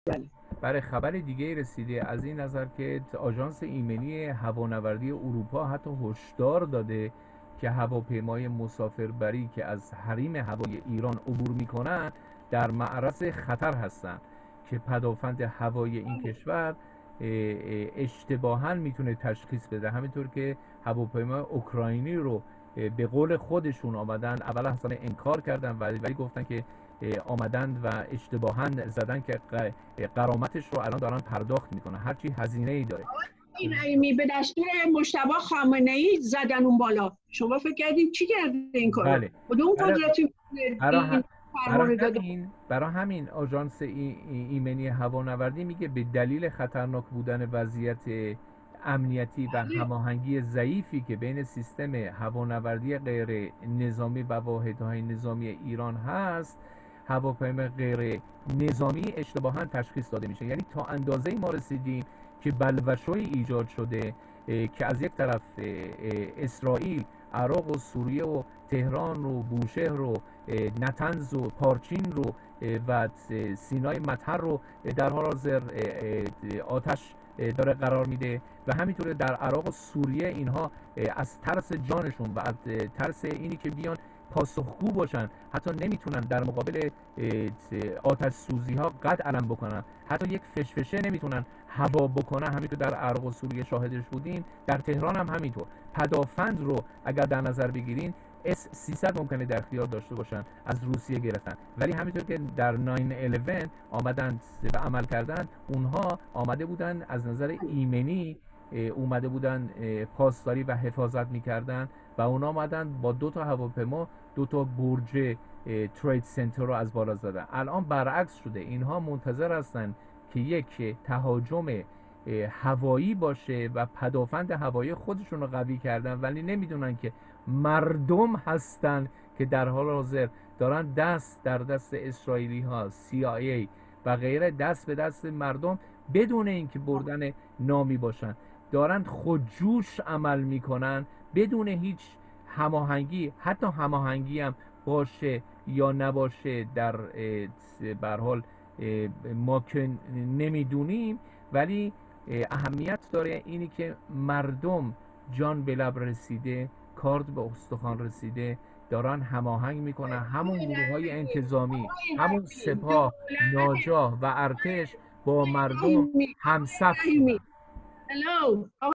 بله. برای خبر دیگه رسیده از این نظر که آژانس ایمنی هوانوردی اروپا حتی هشدار داده که هواپیمای مسافربری که از حریم هوایی ایران عبور میکنن در معرض خطر هستند که پدافند هوایی این کشور اشتباها میتونه تشخیص بده. همینطور که هواپیمای اوکراینی رو به قول خودشون آمدن اول اصلا انکار کردن ولی گفتن که آمدن و اشتباها زدن که غرامتش رو الان دارن پرداخت میکنن، هرچی هزینه ای داره. این به دستور مجتبی خامنه‌ای زدن اون بالا. شما فکر کردین چی کرده این کارو؟ بله. کدوم برای قدرتی این برای فرمان داده؟ همین برای همین آژانس ایمنی هوانوردی میگه به دلیل خطرناک بودن وضعیت امنیتی و هماهنگی ضعیفی که بین سیستم هوانوردی غیر نظامی و واحدهای نظامی ایران هست، هواپیما غیر نظامی اشتباها تشخیص داده میشه. یعنی تا اندازه‌ای ما رسیدیم که بلوشوی ایجاد شده که از یک طرف اسرائیل عراق و سوریه و تهران و بوشهر و نتنز و پارچین رو و سینای مطهر رو در حال حاضر آتش داره قرار میده و همینطوره در عراق و سوریه اینها از ترس جانشون و از ترس اینی که بیان پاسخگو باشن حتی نمیتونن در مقابل آتش سوزی ها قد علم بکنن، حتی یک فشفشه نمیتونن هوا بکنن. همینطور در عراق و سوریه شاهدش بودیم، در تهران هم همینطور. پدافند رو اگر در نظر بگیرین S-300 ممکنه در اختیار داشته باشن، از روسیه گرفتن، ولی همینطور که در 9/11 آمدن و عمل کردن، اونها آمده بودن از نظر ایمنی اومده بودن پاسداری و حفاظت میکردن و اونا آمدن با 2 تا هواپیما 2 تا برج ترید سنتر رو از بالا زدن. الان برعکس شده، اینها منتظر هستن که یک تهاجم هوایی باشه و پدافند هوایی خودشون رو قوی کردن، ولی نمیدونن که مردم هستن که در حال حاضر دارن دست در دست اسرائیلی ها، CIA و غیره، دست به دست مردم بدون اینکه بردن نامی باشن، دارن خودجوش عمل میکنن بدون هیچ هماهنگی. حتی هماهنگی هم باشه یا نباشه در به هر حال ما که نمیدونیم، ولی اهمیت داره اینی که مردم جان به لب رسیده، کارد به استخوان رسیده، دارن هماهنگ میکنن. همون گروه‌های انتظامی، همون سپاه، ناجاه و ارتش با مردم رحیمی همصف رحیمی شدن. هلو